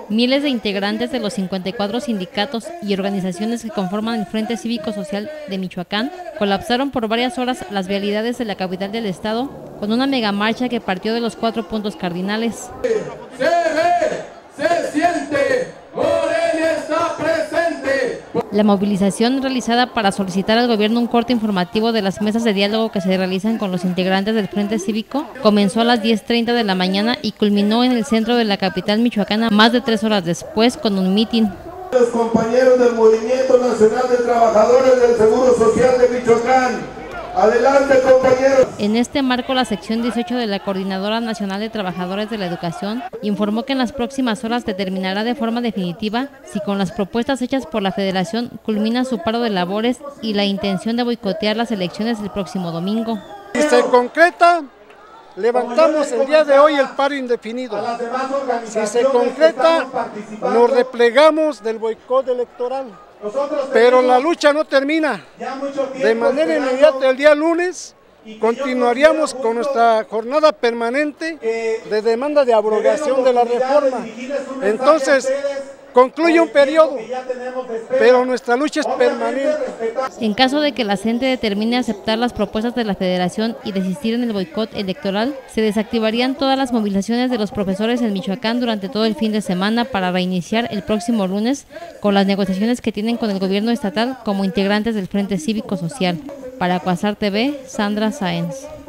Miles de integrantes de los 54 sindicatos y organizaciones que conforman el Frente Cívico Social de Michoacán colapsaron por varias horas las vialidades de la capital del estado con una megamarcha que partió de los 4 puntos cardinales. Se ve, se siente, Morelia está presente. La movilización realizada para solicitar al gobierno un corte informativo de las mesas de diálogo que se realizan con los integrantes del Frente Cívico comenzó a las 10:30 de la mañana y culminó en el centro de la capital michoacana más de 3 horas después con un mitin. Los compañeros del Movimiento Nacional de Trabajadores del Seguro Social de Michoacán. Adelante, compañeros. En este marco, la sección 18 de la Coordinadora Nacional de Trabajadores de la Educación informó que en las próximas horas determinará de forma definitiva si con las propuestas hechas por la Federación culmina su paro de labores y la intención de boicotear las elecciones del próximo domingo. Si se concreta, levantamos el día de hoy el paro indefinido. Si se concreta, nos replegamos del boicot electoral. Pero la lucha no termina. De manera inmediata el día lunes continuaríamos con nuestra jornada permanente de demanda de abrogación de la reforma. Entonces, concluye un periodo, pero nuestra lucha es permanente. En caso de que la CENTE determine aceptar las propuestas de la Federación y desistir en el boicot electoral, se desactivarían todas las movilizaciones de los profesores en Michoacán durante todo el fin de semana para reiniciar el próximo lunes con las negociaciones que tienen con el gobierno estatal como integrantes del Frente Cívico Social. Para Quasar TV, Sandra Sáenz.